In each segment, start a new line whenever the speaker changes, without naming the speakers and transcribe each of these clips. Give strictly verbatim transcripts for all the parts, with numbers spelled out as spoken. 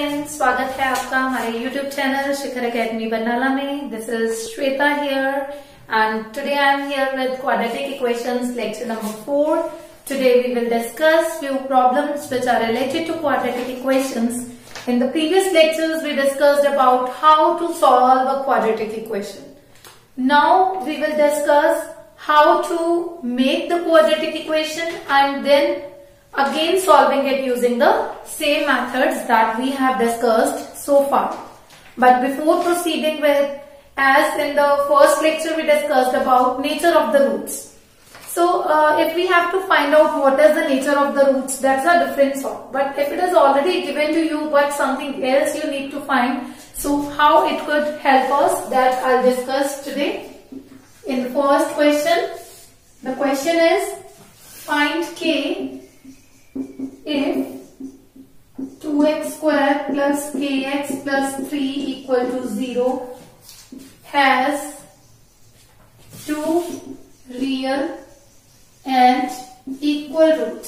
Friends, स्वागत है आपका हमारे YouTube channel Shikhar academy Barnala में। This is Shweta here and today I am here with quadratic equations lecture number four. Today we will discuss few problems which are related to quadratic equations. In the previous lectures we discussed about how to solve a quadratic equation. Now we will discuss how to make the quadratic equation and then again solving it using the same methods that we have discussed so far. But before proceeding with, as in the first lecture we discussed about nature of the roots. So uh, if we have to find out what is the nature of the roots, that's a different sort. But if it is already given to you but something else you need to find, so how it could help us, that I'll discuss today. In the first question, the question is find k if two x square plus kx plus three equal to zero has two real and equal roots.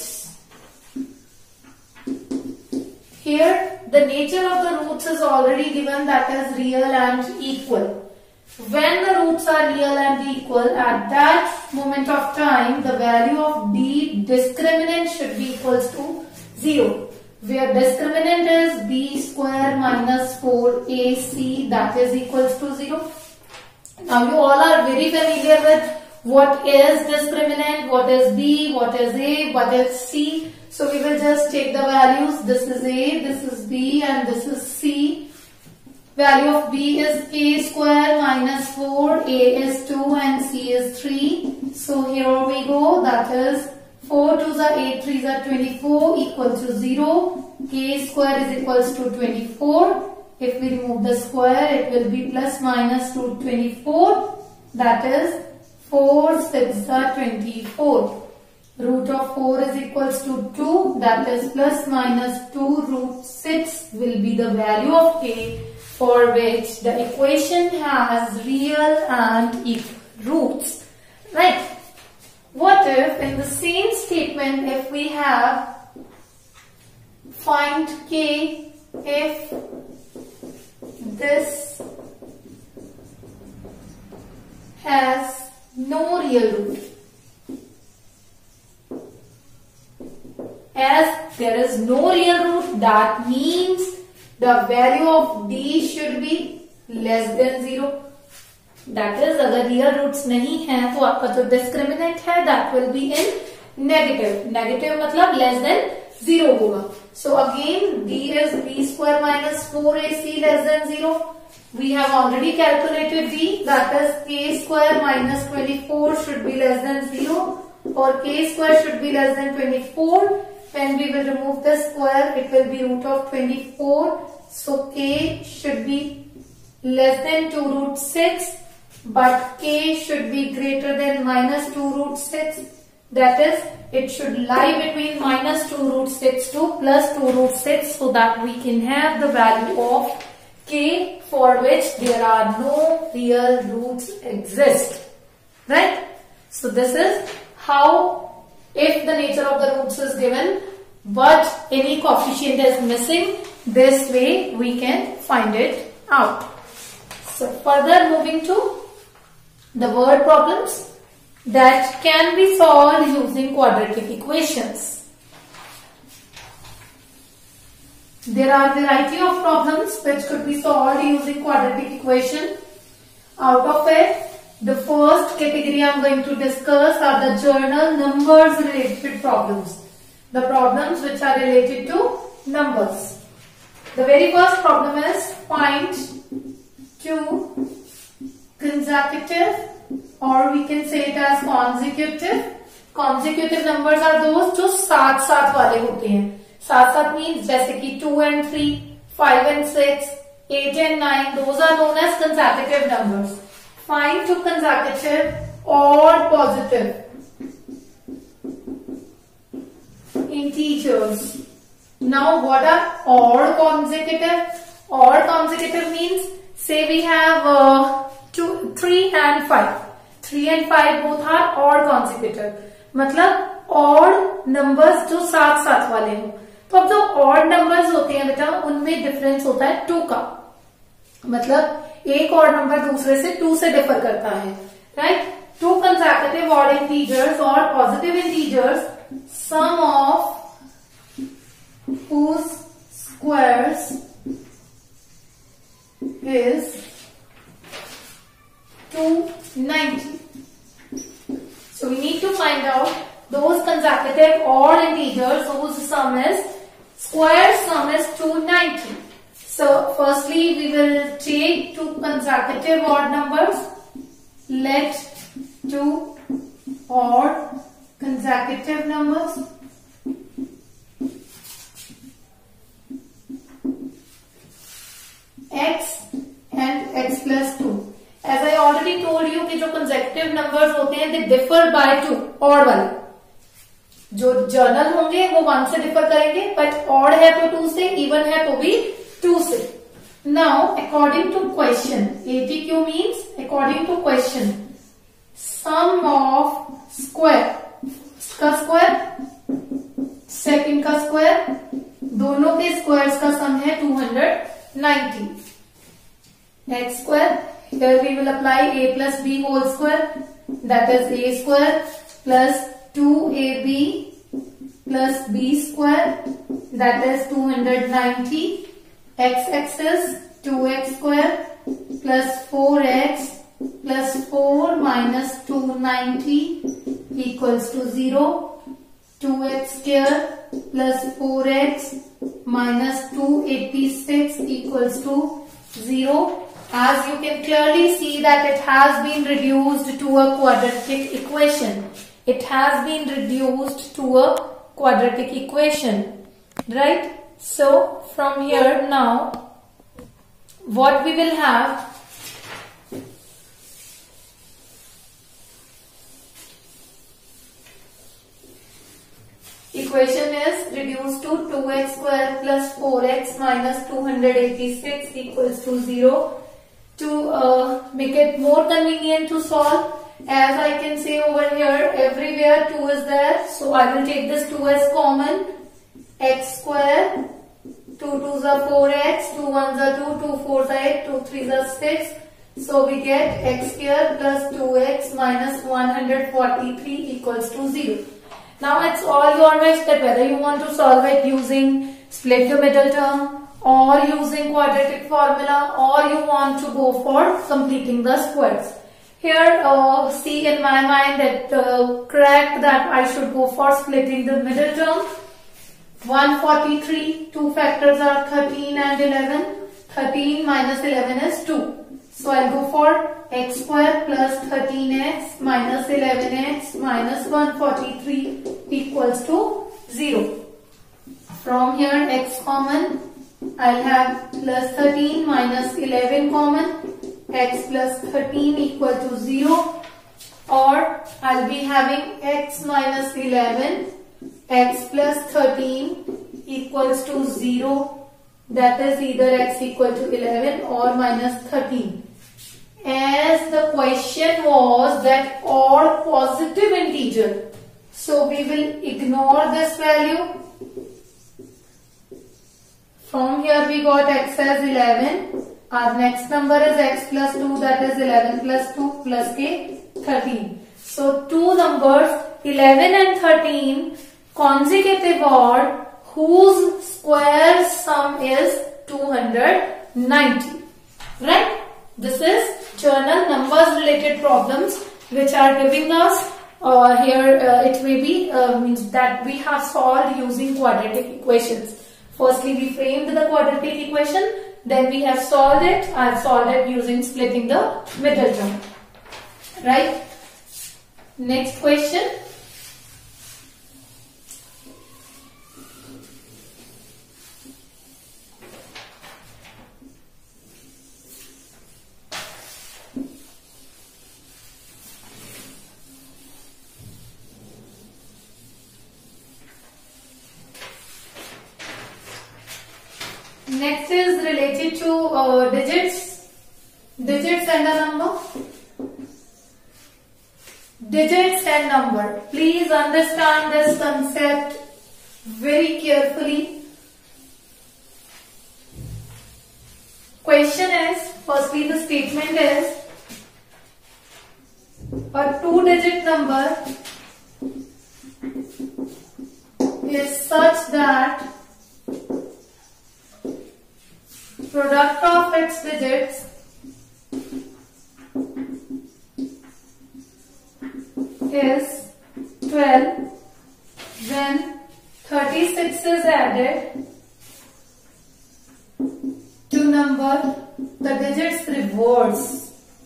Here the nature of the roots is already given, that is real and equal. When the roots are real and equal, at that moment of time the value of d discriminant should be equals to zero, where discriminant is b square minus four a c, that is equals to zero. Now you all are very familiar with what is discriminant, what is b, what is a, what is c. So we will just take the values. This is a, this is b and this is c. Value of b is a square minus four, a is two and c is three. So here we go, that is four twos are eight, threes are twenty-four, equal to zero. K square is equals to twenty-four. If we remove the square, it will be plus minus two twenty-four. That is four six are twenty-four. Root of four is equals to two. That is plus minus two root six will be the value of k, for which the equation has real and equal roots. Right? What if in the same statement, if we have find k if this has no real root. As there is no real root, that means the value of d should be less than zero. That is, अगर real roots नहीं है तो आपका जो discriminant है that will be in negative. Negative मतलब less than zero होगा. So again d is b square minus four a c less than zero. We have already calculated d, that is k square minus twenty-four should be less than zero, or k square should be less than twenty-four. When we will remove the square, it will be root of twenty-four. So k should be less than two root six, but k should be greater than minus two root six. That is, it should lie between minus two root six to plus two root six, so that we can have the value of k for which there are no real roots exist. Right? So this is how, if the nature of the roots is given but any coefficient is missing, this way we can find it out. So further moving to the word problems that can be solved using quadratic equations. There are a variety of problems which could be solved using quadratic equation. Out of it, the first category I am going to discuss are the journal numbers related problems. The problems which are related to numbers. The very first problem is find two consecutive, or we can say it as consecutive. Consecutive numbers are those जो साथ साथ वाले होते हैं. साथ साथ means जैसे कि two and three, five and six, eight and nine, those are known as consecutive numbers. Find two consecutive or positive integers. Now what are odd consecutive? Odd consecutive means, say we have uh, two, three and five. three and five both are odd consecutive. मतलब odd numbers जो साथ साथ वाले हो. तो अब जो odd numbers होते हैं बेटा उनमें डिफरेंस होता है टू का, मतलब एक और नंबर दूसरे से टू से डिफर करता है, right. Two consecutive odd integers और positive integers, sum of whose squares is two ninety. So we need to find out those consecutive odd integers whose sum is square sum is two ninety. So firstly we will take two consecutive odd numbers. Let two odd consecutive numbers x and x plus two. As I already told you कि जो consecutive numbers होते हैं they differ by two, odd वाले जो journal होंगे वो one से differ करेंगे, बट ऑड है तो टू से, इवन है तो भी टू से. Now according to question, ATQ means according to question, sum of square का स्क्वायर सेकंड का स्क्वायर, दोनों के स्क्वायर्स का सम है two ninety. X square, here we will apply a plus b whole square, that is a square plus two a b plus b square, that is two ninety. X axis two x square plus four x plus four minus two ninety equals to zero. two x square plus four x minus two eighty-six equals to zero. As you can clearly see that it has been reduced to a quadratic equation. It has been reduced to a quadratic equation, right? So from here now, what we will have, equation is reduced to two x square plus four x minus two eighty-six equals to zero. To uh, make it more convenient to solve, as I can say over here, everywhere two is there, so I will take this two as common. X square, two twos are four x, two ones are two, two fours are eight, two threes are six. So we get x square plus two x minus one hundred forty-three equals to zero. Now it's all your wish that whether you want to solve it using split the middle term, or using quadratic formula, or you want to go for completing the squares. Here uh, see in my mind that uh, correct that I should go for splitting the middle term. one forty-three, two factors are thirteen and eleven. thirteen minus eleven is two. So I'll go for x square plus thirteen x minus eleven x minus one forty-three equals to zero. From here x common, I'll have plus thirteen minus eleven common, x plus thirteen equal to zero, or I'll be having x minus eleven, x plus thirteen equals to zero, that is either x equal to eleven or minus thirteen. As the question was that odd positive integer, so we will ignore this value. From here we got x as eleven. Our next number is x plus two, that is eleven plus two plus k thirteen. So two numbers eleven and thirteen consecutive odd whose square sum is two ninety. Right? This is journal numbers related problems which are giving us uh, here uh, it may be uh, means that we have solved using quadratic equations. Firstly, we framed the quadratic equation, then we have solved it. I have solved it using splitting the middle term. Right? Next question. Next is related to uh, digits, digits and a number. Digits and number. Please understand this concept very carefully. question is, firstly the statement is, a two digit number is such that product of its digits is twelve when thirty-six is added to number the digits reverse.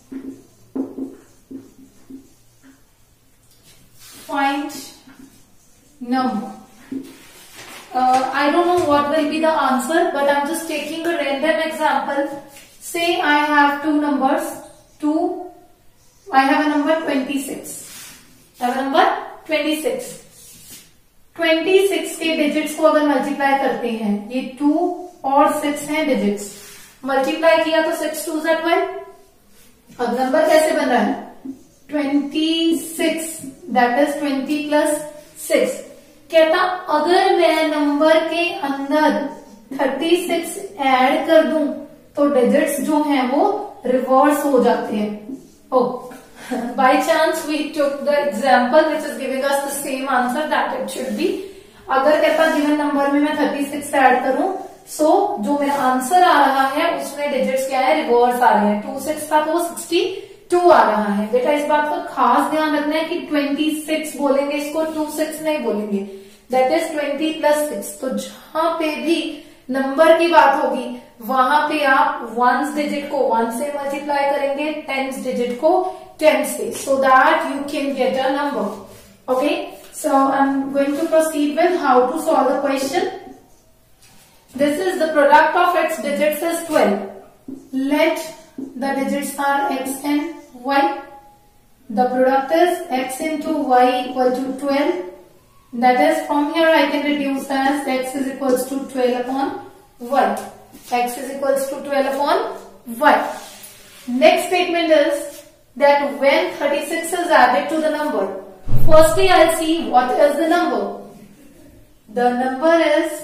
Find number. Uh, I don't know what will be the answer, but I'm just taking a random example. Say I have two numbers, two, I have a number twenty-six. I have a number twenty-six. twenty-six के digits को अगर multiply करते हैं, ये two और six हैं digits. Multiply किया तो six two is twelve. अब number कैसे बन रहा है? twenty-six, that is twenty plus six. कहता अगर मैं नंबर के अंदर thirty-six ऐड कर दूं तो डिजिट्स जो हैं वो रिवर्स हो जाते हैं. Oh, by chance we took the example which is giving us the same answer that it should be. अगर कहता गिवन नंबर में मैं thirty-six ऐड करूं, सो so, जो मेरा आंसर आ रहा है उसमें डिजिट्स क्या है? रिवर्स आ रहे हैं. twenty-six का तो sixty-two आ रहा है. बेटा इस बात का खास ध्यान रखना है कि twenty-six बोलेंगे इसको, twenty-six नहीं बोलेंगे. That is twenty plus six. तो जहां पे भी नंबर की बात होगी वहां पे आप वंस डिजिट को वन से मल्टीप्लाई करेंगे, टेंस डिजिट को टेन से, so that you can get a number. Okay, so I am going to proceed with how to solve the question. This is the product of x digits is twelve. Let the digits are x and y. The product is x into y equal to twelve. That is, from here I can reduce as x is equals to twelve upon y. X is equals to twelve upon y. Next statement is that when thirty-six is added to the number, firstly I'll see what is the number. The number is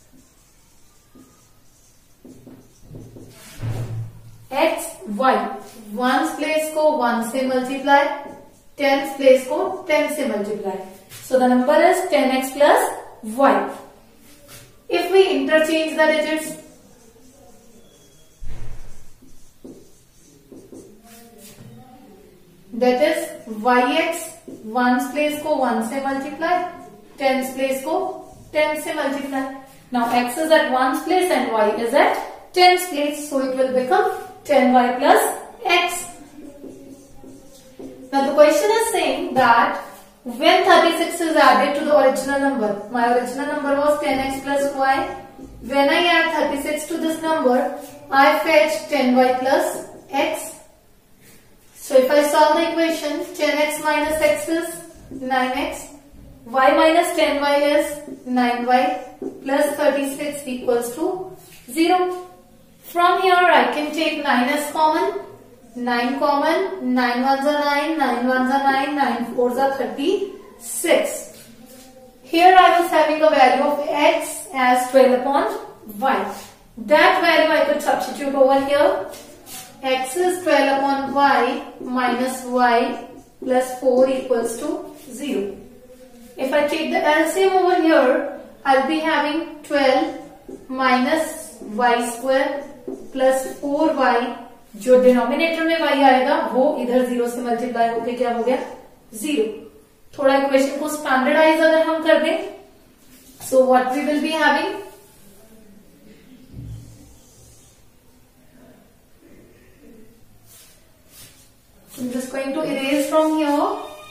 x, y. Ones place को one से multiply, tens place को ten से multiply. So the number is ten x plus y. If we interchange the digits, that is yx, ones place को one से multiply, tens place को ten से multiply. Now x is at ones place and y is at tens place, so it will become ten y plus x. Now the question is saying that when thirty-six is added to the original number, my original number was ten x plus y. When I add thirty-six to this number, I fetch ten y plus x. So if I solve the equation, ten x minus x is nine x, y minus ten y is nine y, plus thirty-six equals to zero. From here I can take nine as common. nine common, nine ones are nine, nine ones are nine, nine fours are thirty-six. Here I was having a value of x as twelve upon y. That value I could substitute over here. X is twelve upon y minus y plus four equals to zero. If I take the L C M over here, I'll be having twelve minus y square plus four y. जो denominator में y आएगा वो इधर zero से multiply होके क्या हो गया? जीरो. थोड़ा इक्वेशन को स्टैंडर्डाइज अगर हम कर दें, so what we will be having, I'm just going to erase from here.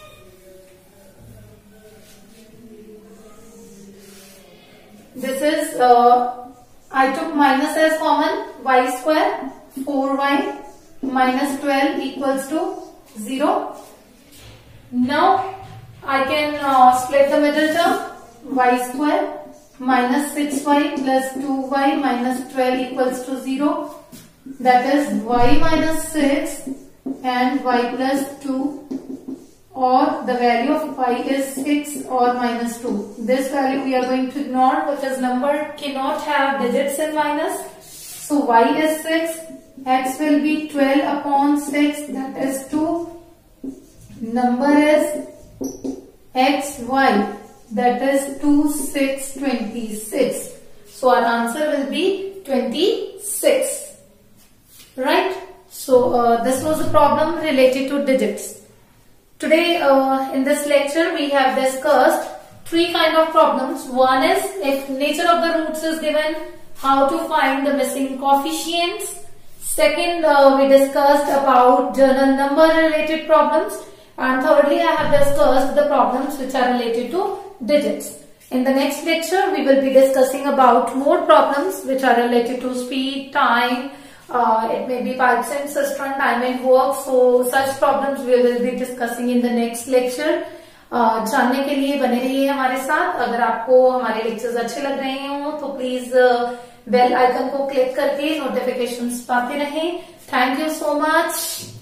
This is uh, I took minus as common, y square, four y minus twelve equals to zero. Now I can uh, split the middle term, y square minus six y plus two y minus twelve equals to zero. That is y minus six and y plus two, or the value of y is six or minus two. This value we are going to ignore because number cannot have digits in minus. So y is six, x will be twelve upon six, that is two. Number is xy, that is two, six, twenty-six. So our answer will be twenty-six. Right? So uh, this was a problem related to digits. Today uh, in this lecture we have discussed three kind of problems. One is if nature of the roots is given, how to find the missing coefficients. Second, uh, we discussed about journal number related problems. And thirdly, I have discussed the problems which are related to digits. In the next lecture, we will be discussing about more problems which are related to speed, time, uh, it may be pipes and cistern, time and work. So such problems we will be discussing in the next lecture. uh, जानने के लिए बने रहिए हमारे साथ. अगर आपको हमारे लेक्चर्स अच्छे लग रहे हो तो प्लीज बेल आइकन को क्लिक करके नोटिफिकेशंस पाते रहें. Thank you so much.